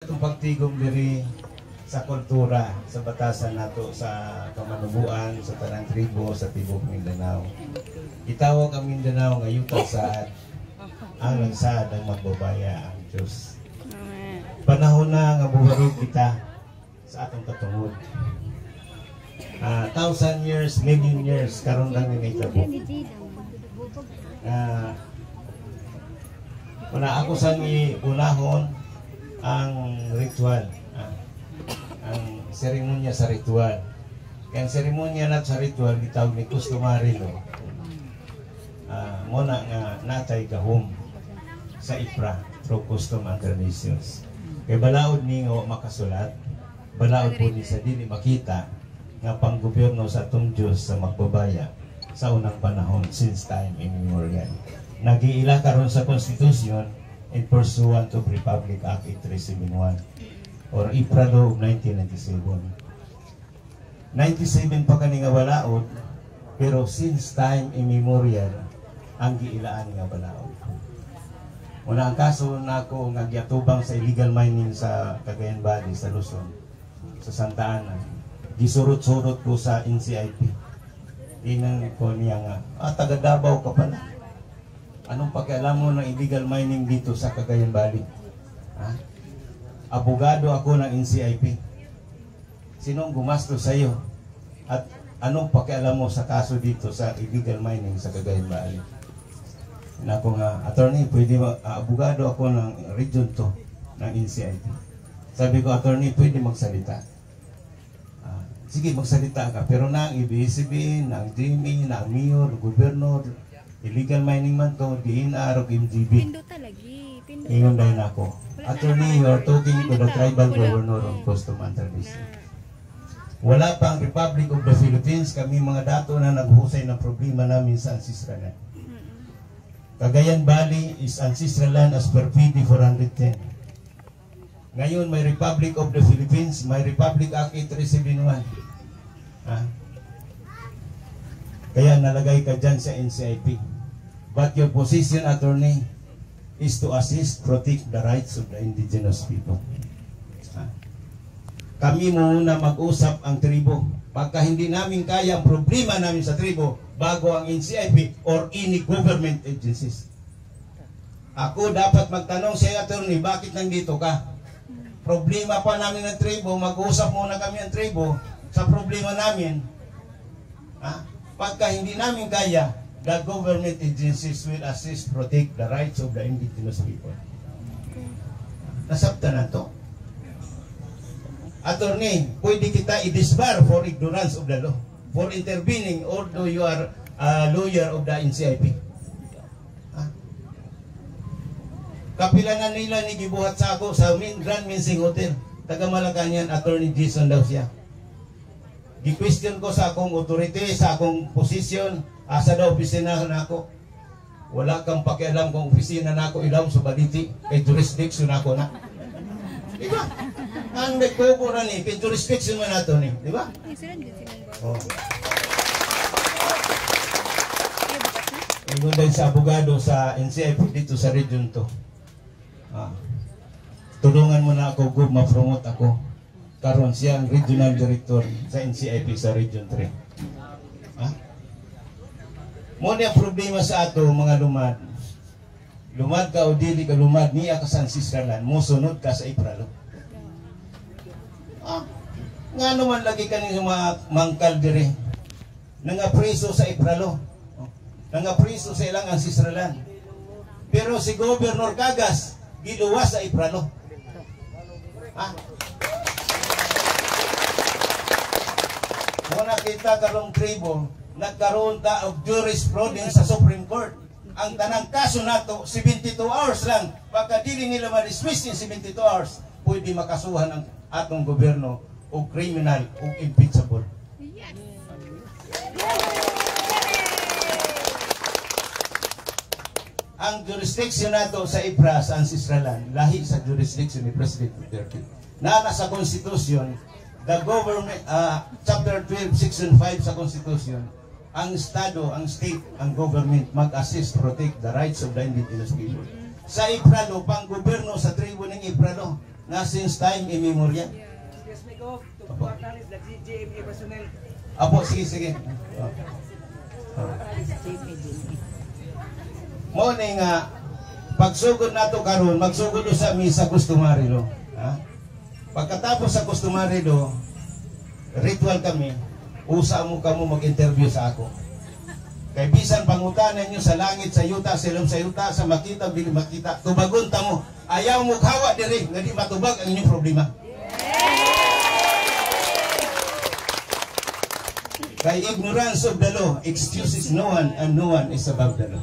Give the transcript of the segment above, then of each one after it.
Itong pagtigom diri sa kultura, sa batasan nato sa kamanubuan, sa tanang tribo, sa tibok Mindanao. Itawag ang Mindanao nga yuta saad, ang nagsaad ang magbabaya ang Diyos. Panahon na nga buharog kita sa atong katungod. 1,000 years, million years, karon lang nga itabo. Una ako sa unahon ang ritual, ang seremonya sa ritual. Kaya ang seremonya nato sa ritual gitawag ni customary law. Muna nga natay gahom sa IPRA through custom and traditions. Kaya balaod ni nga makasulat, balaod po ni sa dili makita nga panggobyerno sa atong Diyos sa magbabaya sa unang panahon since time immemorial. Nag-iila karon sa Constitution in pursuant of Republic Act 8371 or IPRA Law of 1997. 97 pa kani nga balaod, pero since time immemorial ang giilaan nga balaod. Una ang kaso nako nga giatubang sa illegal mining sa Cagayan Valley sa Luzon, sa Santa Ana. Gisurot-surot ko sa NCIP. Tingnan ko niya nga, taga Davao ka pala. Anong pakialam mo ng illegal mining dito sa Cagayan Valley? Abogado ako ng NCIP. Sinong gumastos sa iyo? At anong pakialam mo sa kaso dito sa illegal mining sa Cagayan Valley? Ako nga, attorney, pwede abogado ako ng region 2 ng NCIP. Sabi ko, attorney, pwede magsalita. Sige, magsalita ka. Pero na ang ABS-CBN, na ang DME, na ang mayor, gobernador, illegal mining man to, DNR, MGB. Ingon dahil ako. Attorney, you are talking to the tribal governor on custom and tradition. Wala pang Republic of the Philippines, kami mga dato na naghusay ng problema namin sa ancestral land. Cagayan Valley is ancestral land as per PD 410. Ngayon may Republic of the Philippines, may Republic Act 8371. Kaya nalagay ka dyan sa NCIP. But your position, attorney, is to assist, protect the rights of the indigenous people. Kami muna mag-usap ang tribo. Pagka hindi namin kaya ang problema namin sa tribo, bago ang NCIP or any government agencies. Ako dapat magtanong sa attorney, bakit nandito ka? Problema pa namin ng tribo, mag-usap muna kami ng tribo sa problema namin. Pagka hindi namin kaya, the government agencies will assist, protect the rights of the indigenous people. Nasabta na to. Attorney, pwede kita i-disbar for ignorance of the law, for intervening, although you are a lawyer of the NCIP. Kapilangan nila ni gibuhat sa ako sa Grand Minsing Hotel. Taga Malacanang, Attorney Jason daw siya. Gi-question ko sa akong authority, sa akong position, asa daw opisina na ako. Wala kang pakialam kung opisina na ako ilaw sa baliti, kay jurisdiction ako na. Diba? Ang nagkuko na ni, kay jurisdiction man nato ni. Diba? Oh. Ingon din sa abogado sa NCIP dito sa Region 2. Tulungan mo na ako, Gub, ma-promote ako. Karon siya ang regional director sa NCIP sa Region 3. Muna ang problema sa ato, mga lumad. Lumad ka o dili ka lumad, niya ka sa ancestral, musunod ka sa IPRA. Nga naman lagi ka ng mga mangkal dire. Nangapriso sa IPRA. Nangapriso sa ilang ancestral. Pero si Governor Cagas, giluwas sa IPRA. Muna kita karong tribo, nagkaroon ta of jurisprudence sa Supreme Court. Ang tanang kaso nato 72 hours lang. Pagka dili nila ma-dismiss in 72 hours, pwede makasuhan ang atong gobyerno o criminal o impeachable. Ang jurisdiction nato sa IPRA sa ancestral land, lahi sa jurisdiction ni President Duterte. Nasa Constitution, the government, Chapter 12, Section 5 sa Constitution, ang Estado, ang State, ang government mag-assist, protect the rights of the indigenous people. Sa IPRA, pang gobyerno sa tribo ng IPRA, na since time immemorial. Yes, may go. Tukuan is the GMA personnel. Apo, sige. Mo ni nga pagsugod nato karon, magsugod sa misa customary do. Ha? Pagkatapos sa customary do, ritual kami, usa mo kamo mag-interview sa ako. Kay bisan pangutanan nyo sa langit, sa yuta, sa ilong sa yuta, sa makita, bili makita, tubagon ta mo, ayaw mo kawa diri, nga di matubag ang inyong problema. Kay ignorance of the law excuses no one, and no one is above the law.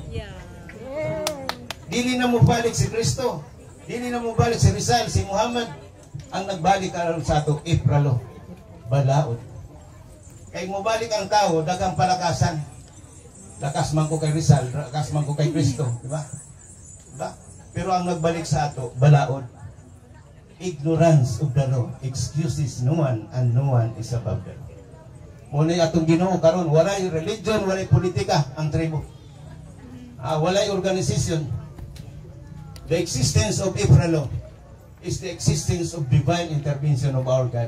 Dili na mo balik si Kristo, dili na mo balik si Rizal, si Muhammad, ang nagbalik karon sa ato, ipralo, balaod. Kay mo balik ang tao, dagang palakasan. Lakas man ko kay Rizal, lakas man ko kay Kristo, di ba? Diba? Pero ang nagbalik sa ato, balaod. Ignorance of the law excuses no one, and no one is above the law. Muna atong Ginoo karon, walay religion, walay politika ang tribo. Walay organization. The existence of Ipralo is the existence of divine intervention of our God.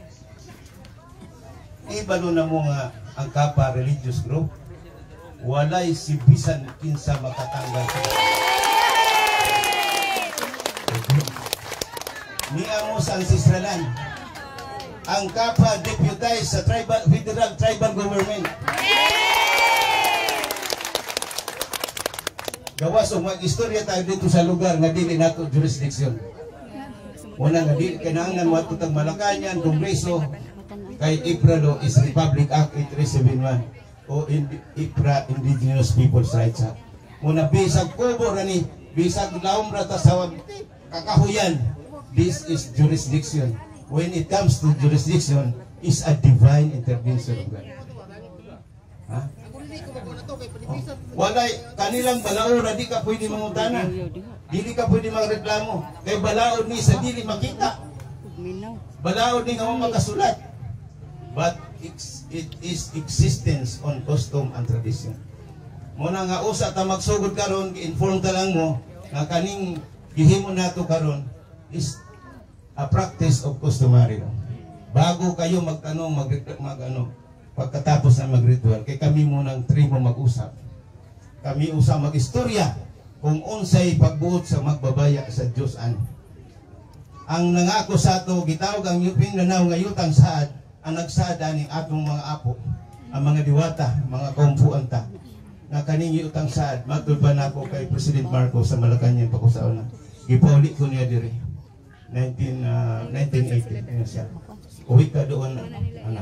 Ibalo na mo nga ang KAPA religious group, walay si bisan kinsa makatanggal sa niya mo sa ancestralan. Ang KAPA deputized sa federal tribal government. Gawas o mag-istorya tayo dito sa lugar nga dili nato jurisdiction. Una nga dili kinahanglan matutang Malacañang Kongreso kay Ipralo is Republic Act 8371 o IPRA Indigenous Peoples' Rights Act. Muna bisag kubo ra ni, bisag laom ra ta sa kakahuyan, this is jurisdiction. When it comes to jurisdiction, is a divine intervention of God. Ha? Walay, kanilang balaod, di ka pwede mangutana. Dili ka pwede magreklamo. Kay balaod ni sa dili makita. Balaod ni nga mo makasulat. But it is existence on custom and tradition. Muna nga usa ta magsugod karon, inform ta lang mo, nga kaning gihimo nato karon is a practice of customary. Bago kayo magtanong, pagkatapos na mag-ritual, kay kami munang tribo mag-usap. Kami usap mag-istorya kung unsay pagbuot sa magbabaya sa Diyos an. Ang nangako sa ato, gitawag ang yuping nanaw ngayutang saad, ang nagsaad aning atong mga apo, ang mga diwata, mga kaumpuan ta, na kaning yutang saad, matulban ako kay President Marcos sa Malacañang pakusaon na. Gipauli ko niya diri. 1980 siya. Uwi ka doon, anak.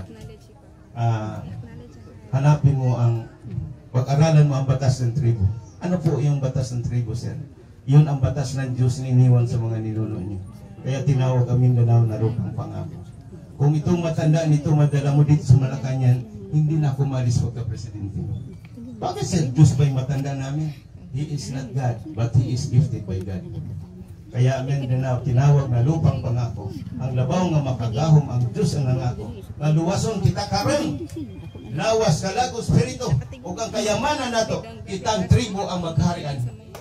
Hanapin mo ang, pag-aralan mo ang batas ng tribo. Ano po yung batas ng tribo, sir? Yun ang batas ng Diyos na iniwan sa mga ninuno niyo. Kaya tinawag kami Mindanao na Rupang Pangako. Kung itong matanda nito madala mo dito sa Malacañang, hindi na ako malis pagka-presidente. Bakit sir, Diyos ba'y matanda namin? He is not God, but He is gifted by God. Kaya Mindanao tinawag na Lupang Pangako. Ang labaw nga makagahom ang Diyos ang nangako. Maluwason kita karon. Lawas kalago spirito ug ang kayamanan nato kitang tribo ang magharian.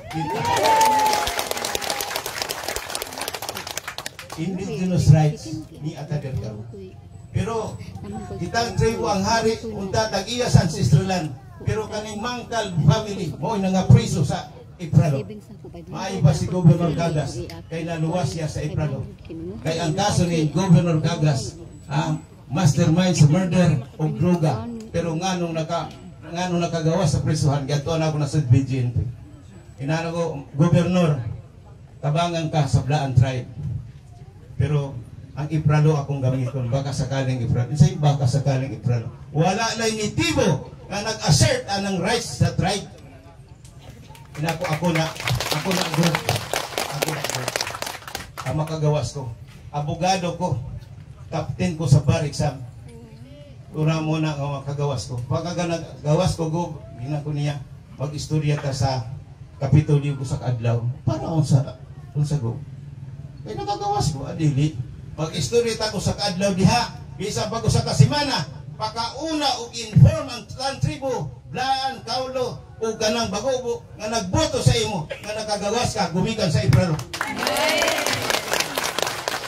Indigenous rights ni atader karon. Pero kitang tribo ang hari unta tag-iya sa ancestral land. Pero kaning Mangkal family mo nga priso sa Ipralo. Maayo pa si Governor Cagas kay naluwas siya sa Ipralo. Kay ang kaso ni Governor Cagas, mastermind sa murder o droga. Pero nganong nakagawa sa prisuhan, gato na ako na sa BGNP. Inano ko, Governor, tabangan ka sa Blaan tribe. Pero ang Ipralo akong gamiton, baka sakaling Ipralo. Isa'y baka sakaling Ipralo. Wala na initibo na nag-assert anang rights sa tribe. Ako na group. Ang makagawas ko. Abogado ko. Captain ko sa bar exam. Ura muna ang makagawas ko. Pagkagawas ko, gina ko niya, mag-istorya ta sa Kapitolyo ko sa Kadlaw. Para kung sa go. Kaya nakagawas ko, adili. Mag-istorya ta ko sa Kadlaw diha. Bisa pag sa kasimana, pakauna o inform ang tribo, Blaan, Kaulo, o ganang bagobo nga nagboto sa imo nga nakagawas ka gumikan sa Ipralo.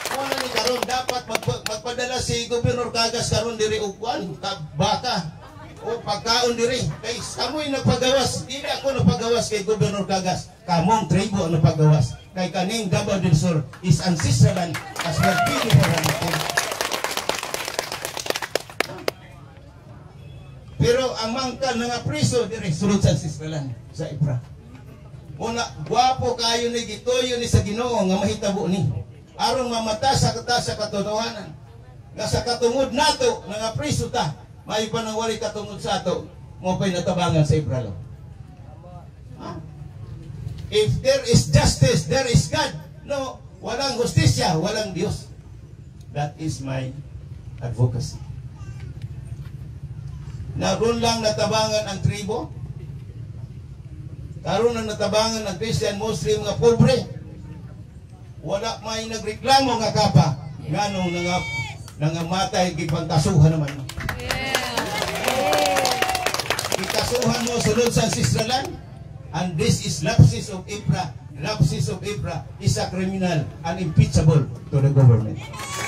dapat magpadala si Gobernador Cagas karon diri og kwan baka o pagkaon diri kay kamoy nagpagawas, dili ako nagpagawas kay Gobernador Cagas, kamong tribo ang nagpagawas kay kaning Davao del Sur is ancestral land as well beautiful land. Pero ang mangkal nga priso diri sulod sa ancestral land sa Ipra. Una gwapo kayo ni gituyo ni sa Ginoo nga mahitabo ni aron mamata sa katotohanan nga sa katungod nato nga priso ta may panawali katungod sa ato mo pay natabangan sa Ipra. If there is justice, there is God. No, walang hustisya, walang Diyos. That is my advocacy. Naroon lang natabangan ang tribo. Karoon na natabangan ang Christian, Muslim nga pobre. Wala may nagreklamo nga kapa. Nganong nangamatay gipangkasuhan naman. Ikasuhan mo sulod sa ancestral land. And this is lapses of Ipra. Lapses of Ipra is a criminal and impeachable to the government.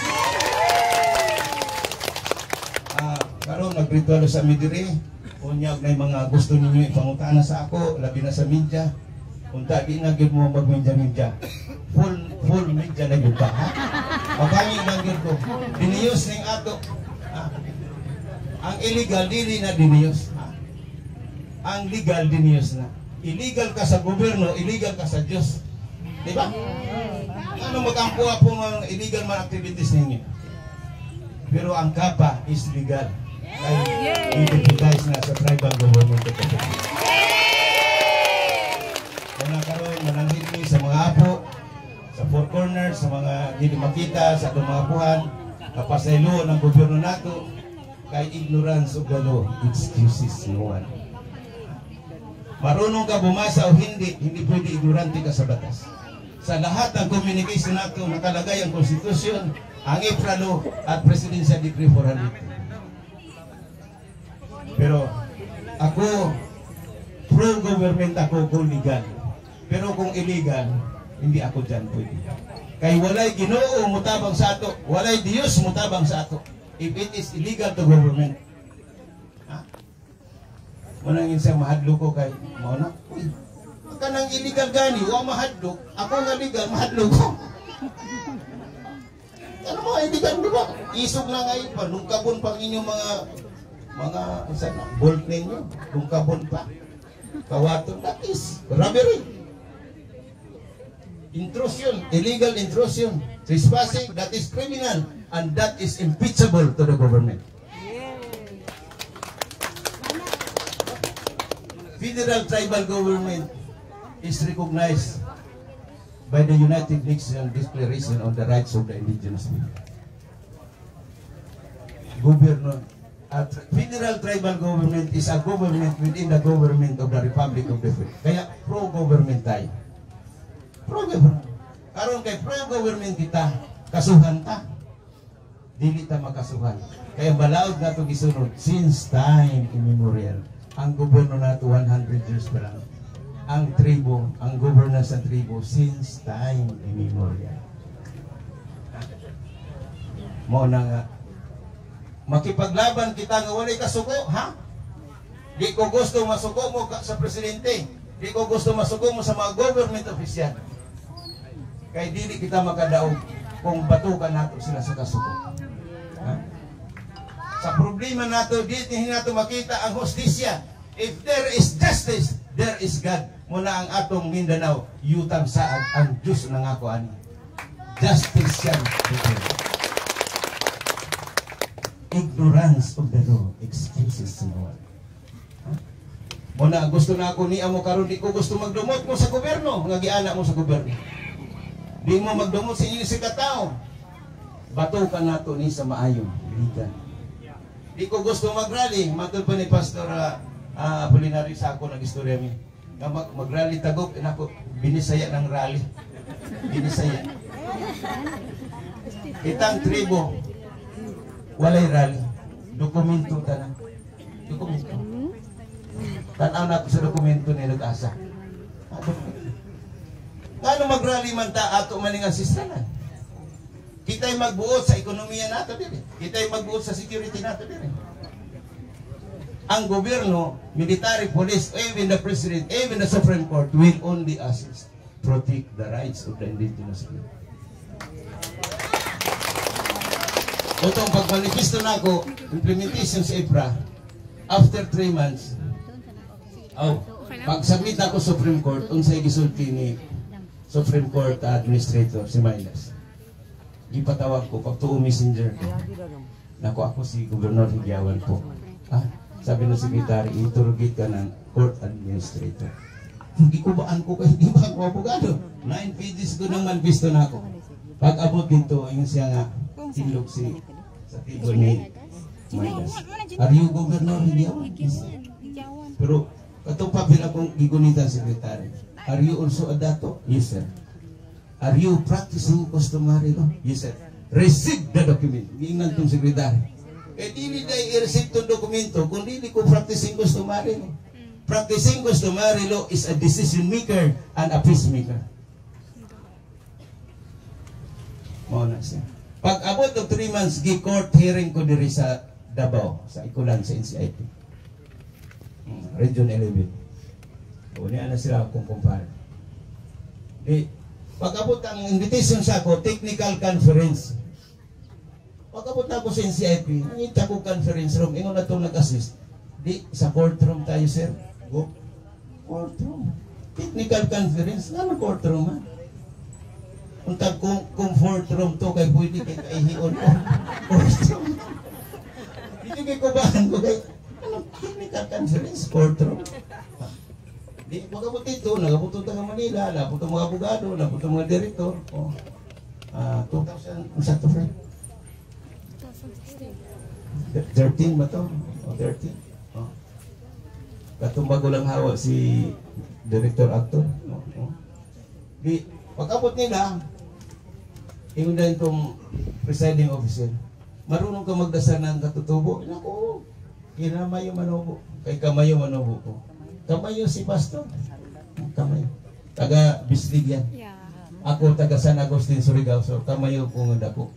Karon nagritual sa midiri, unyag na mga gusto ninyo ipangutana sa ako, labi na sa media. Unta di na gyud mo magmedia-media. Full media na gyud ka. Magangin lang gyud ko. Diniyos ning ato. Ang illegal dili na diniyos. Ang legal diniyos na. Illegal ka sa gobyerno, illegal ka sa Diyos. Di ba? Ano magampuha po ng illegal man activities ninyo? Pero ang KAPA is legal. Kaya i-deputize na sa tribal government. Kaya nakaroon, mananghit ni sa mga apo, sa four corners, sa mga hindi makita, sa mga buhan, kapasaylo ng gobyerno nato, kay ignorance of the law, excuses no one. Marunong ka bumasa o hindi pwede ignorante ka sa batas. Sa lahat ng communication nato, nakalagay ang konstitusyon, ang Ipra Law at Presidential Decree 400. Pero ako, pro-government ako kung legal. Pero kung illegal, hindi ako dyan pwede. Kaya walay Ginoo mutabang sa ato, walay Diyos mutabang sa ato. If it is illegal to government. Manangin sa mahadlo ko kay mao na. Uy, kanang illegal gani, wa mahadlo. Ako nga legal, mahadlo ko. Ano mo illegal di ba? Isog na ngayon pa, lungkabon pang inyong mga bolt ninyo, lungkabon pa. Kawaton, that is robbery. Intrusion, illegal intrusion, trespassing, that is criminal and that is impeachable to the government. Federal tribal government is recognized by the United Nations Declaration on the Rights of the Indigenous People. Federal tribal government is a government within the government of the Republic of the Philippines. Kaya pro-government tayo. Pro-government. Karon kay pro-government kita, kasuhan ta. Dili ta makasuhan. Kaya balaod na ito gisunod since time immemorial. Ang gobyerno nato 100 years pa lang. Ang tribo, ang governance ng tribo since time immemorial. Mo na nga makipaglaban kita nga walay kasuko, ha? Di ko gusto masuko mo sa presidente. Di ko gusto masuko mo sa mga government official. Kay dili kita makadaog kung batukan nato sila sa kasuko. Ha? Sa problema nato, dito nato makita ang hustisya. If there is justice, there is God. Muna ang atong Mindanao, yutang saad ang Diyos ng ako ani. Justice yan. Ignorance of the law, excuses no one. Muna gusto na ako ni amo karon, di ko gusto magdumot mo sa gobyerno, nga giana mo sa gobyerno. Di mo magdumot sa inyo sa katao. Batukan nato ni sa maayong ligan. Di ko gusto mag-rally, matod pa ni Pastor Apolinary sa ako nag-istorya mi. Mag-rally tagok, ako binisaya ng rally. Binisaya. Kitang tribo, walay rally. Dokumento tanan. Dokumento. Tanaw na sa dokumento ni nag-asa. Ano mag-rally man ta ato maningang sisalan? Kita'y magbuot sa ekonomiya nato din. Kita'y magbuot sa security nato din. Ang gobyerno, military, police, even the president, even the Supreme Court will only assist, protect the rights of the indigenous people. Itong pagmanifesto na ako, implementation sa IPRA, after 3 months, pag-submit ako sa Supreme Court, unsay gisulti ni Supreme Court Administrator, si Midas. Ipatawag ko, pag tuo messenger ko, nako ako si Gobernador Higiawan po. Sabi ng sekretary, interrogate ka ng Court Administrator. Hindi ko baan ko kayo, hindi ba ako abogado? 9 pages ko ng manifesto na ako. Pag abot dito, yung siya nga, tilog si sa tibol ni Midas. Are you Governor Higiawan? Pero, katong papel akong gigunitan sekretary. Are you also a dato? Yes, sir. Are you practicing customary law? Yes, sir. Receive the document. Giingnan tong sekretary. Dili na i-receive itong dokumento kung dili ko practicing customary law. Practicing customary law is a decision maker and a peacemaker. Mauna siya. Pag abot ng 3 months, gi-court hearing ko diri sa Davao, sa Ikulan, sa NCIP. Region 11. Unya na sila kung kumpare. Pag abot ang invitation sa ako, technical conference. Pagkabot na ako sa NCIP, nangita ko conference room, ingon na itong nag-assist. Di, sa courtroom tayo, sir. Go. Courtroom. Technical conference, nga courtroom, ha? Kung courtroom to, kay pwede kay kaihion ko. Courtroom. Hindi kay kubahan ko kay, technical conference, courtroom. Di, pagkabot ito, nagabot taga Manila, napot ang mga abogado, napot ang mga direktor. 2000, sa to, friend? 13 ba to? 13? Katong bago lang hawa si director actor. Di, pag-abot nila, yung na itong presiding officer, marunong ka magdasal ng katutubo. Naku, kinamayo manobo. Kay kamayo manobo ko. Kamayo si pastor. Kamayo. Taga Bislig yan. Ako taga San Agustin, Surigao. So, kamayo kung dako.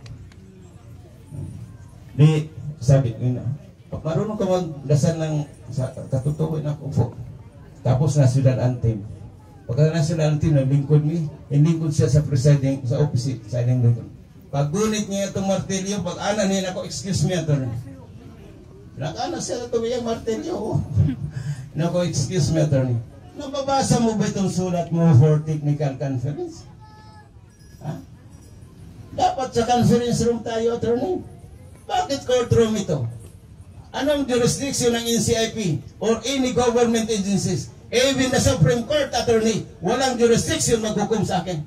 Di, sabi ko na, marunong ka magdasal ng katutubo na po. Tapos national anthem. Pagka national anthem, naglingkod mi, inlingkod siya sa presiding, sa office, sa ilang lingkod. Pag gunit niya itong martilyo, pag ana niya ako, excuse me, attorney. Nakana siya ito yung martilyo. Nako, excuse me, attorney. Nababasa mo ba itong sulat mo for technical conference? Ha? Dapat sa conference room tayo, attorney. Bakit courtroom ito? Anong jurisdiction ng NCIP or any government agencies? Even the Supreme Court, attorney, walang jurisdiction maghukom sa akin.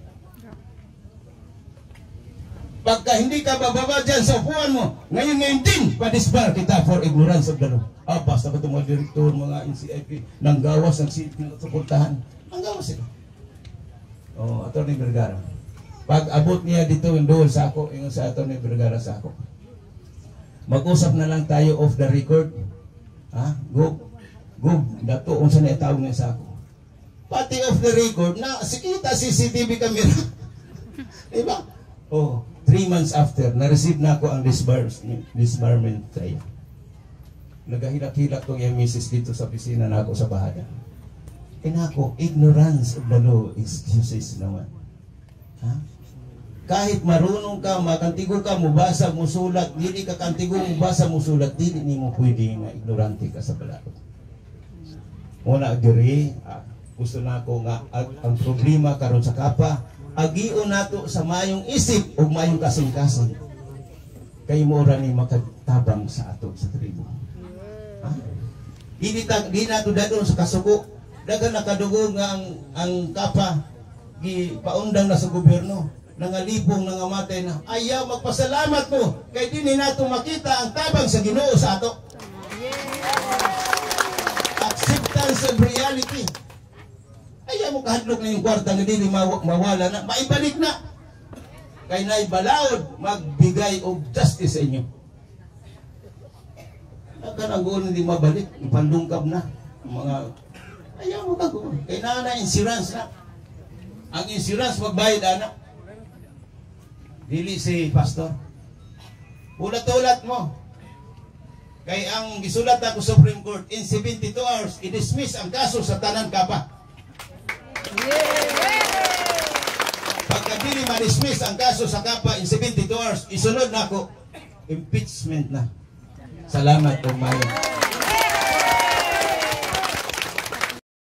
Pagka hindi ka bababa dyan sa upuan mo, ngayon din, padisbar kita for ignorance of the law. Basta ka itong mga direktor, mga NCIP, nang gawas, ng suportahan. Ang gawas sila. Attorney Vergara. Pag abot niya dito, yung doon sa ako, yung sa Attorney Vergara sa ako. Mag-usap na lang tayo off the record. Go, dato, kung saan itawag niya sa ako. Pati off the record, na sikita CCTV camera. Diba? 3 months after, na-receive na ako ang disbarment trial. Nagahilak-hilak tong yung misis dito sa pisina na ako sa bahada. Inako, ignorance of the law excuses naman. Kahit marunong ka, makantigo ka, mubasa, musulat, dili ka kantigo, mubasa, musulat, dili ni mo pwede na ignorante ka sa balakot. Muna, agiri, gusto na ako nga, ang problema karon sa KAPA, agion nato sa mayong isip o mayong kasing-kasing. Kay mo ra ni makatabang sa ato sa tribo. Di nato dadon sa kasuko, dagan nakadugo nga ang KAPA, paundang na sa gobyerno. Nangalibong, nangamatay na, ayaw magpasalamat mo kay di nato makita ang tabang sa Ginoo sa ato. Acceptance of reality. Ayaw mo kahadlok na yung kwarta nga di mawala na, maibalik na. Kay naibalaod, magbigay og justice sa inyo. Nagkananggoon hindi mabalik, ipandungkab na. Mga, ayaw mo kagoon. Kay na insurance na. Ang insurance magbayad anak. Dili si pastor. Ulat-ulat mo. Kay ang gisulat ako sa Supreme Court, in 72 hours, i-dismiss ang kaso sa tanan KAPA. Pagka dili ma-dismiss ang kaso sa KAPA in 72 hours, isunod na ako, impeachment na. Salamat, Mayo.